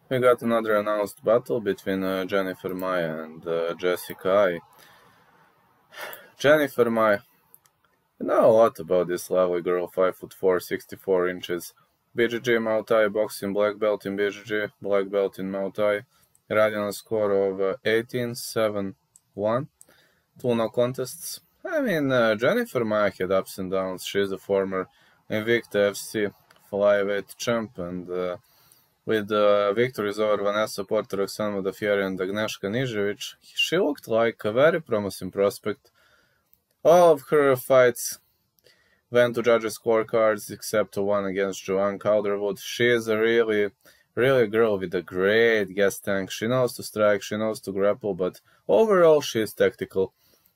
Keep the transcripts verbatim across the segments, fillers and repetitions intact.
We got another announced battle between uh, Jennifer Maia and uh, Jessica Ai. Jennifer Maia. You know a lot about this lovely girl, five foot four, sixty-four inches. B J J Muay Thai boxing, black belt in B J J, black belt in Muay Thai. Riding a score of uh, eighteen seven one. Two no contests. I mean, uh, Jennifer Maia had ups and downs. She's a former Invicta F C flyweight champ, and uh, with uh, victories over Vanessa Porter, Roxana Modafferi, and Agnieszka Nižević, she looked like a very promising prospect. All of her fights went to judges' scorecards except one against Joanne Calderwood. She is a really, really girl with a great gas tank. She knows to strike, she knows to grapple, but overall she is tactical.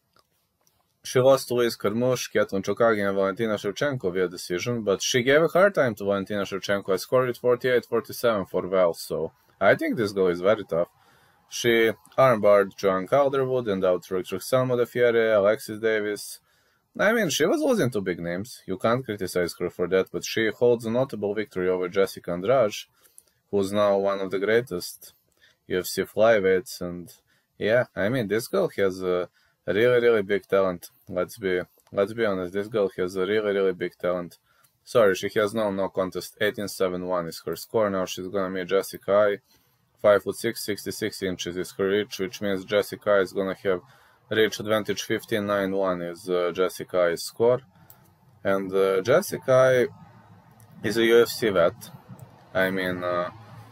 She lost to Liz Carmouche, Katlyn Chookagian, and Valentina Shevchenko via decision, but she gave a hard time to Valentina Shevchenko. I scored it forty-eight forty-seven for Val, so I think this girl is very tough. She armbarred Joanne Calderwood and outworked Roxana Modafferi, Alexis Davis. I mean, she was losing to big names. You can't criticize her for that, but she holds a notable victory over Jessica Andrade, who's now one of the greatest U F C flyweights. And yeah, I mean, this girl has a really, really big talent. Let's be let's be honest, this girl has a really, really big talent. Sorry, she has no no contest. eighteen seven one is her score. Now she's gonna meet Jessica Ai. five foot six, sixty-six inches is her reach, which means Jessica Ai is gonna have reach advantage. Fifteen nine one is uh, Jessica Ai's score. And uh, Jessica Ai is a U F C vet. I mean, uh,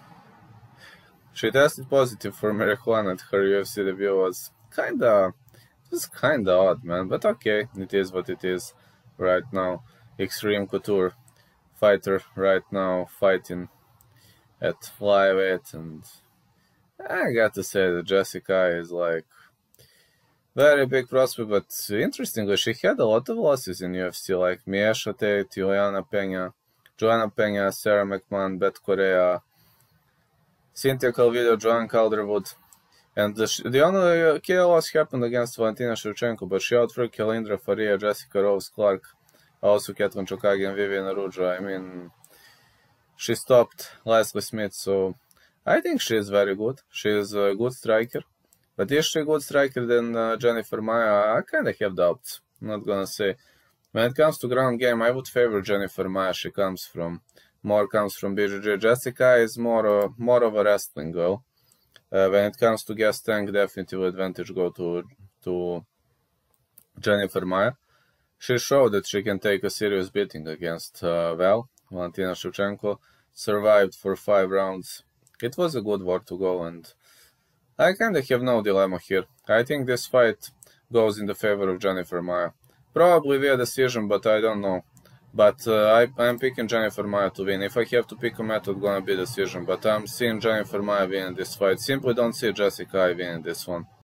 she tested positive for marijuana at her U F C debut. Was kinda It's kinda odd, man, but okay, it is what it is right now. Extreme Couture fighter right now fighting at flyweight, and I got to say that Jessica Ai is like very big prospect, but interestingly, she had a lot of losses in U F C, like Miesha Tate, Juliana Pena, Joanna Pena, Sarah McMahon, Beth Correa, Cynthia Calvillo, Joanne Calderwood. And the, the only uh, K O loss happened against Valentina Shevchenko, but she outworked Kelindra Faria, Jessica Rose Clark, also Katlyn Chookagian, Vivian Arujo. I mean, she stopped Leslie Smith, so I think she is very good. She is a good striker. But is she a good striker than uh, Jennifer Maia? I kind of have doubts. I'm not gonna say. When it comes to ground game, I would favor Jennifer Maia. She comes from, more comes from B J J. Jessica Ai is more, uh, more of a wrestling girl. Uh, when it comes to gas tank, definitely advantage go to to Jennifer Maia. She showed that she can take a serious beating against uh, Val. Valentina Shevchenko survived for five rounds. It was a good war to go, and I kind of have no dilemma here. I think this fight goes in the favor of Jennifer Maia. Probably via decision, but I don't know. But uh, I, I'm picking Jennifer Maia to win. If I have to pick a method, gonna be decision. But I'm seeing Jennifer Maia winning this fight. Simply don't see Jessica Ai winning this one.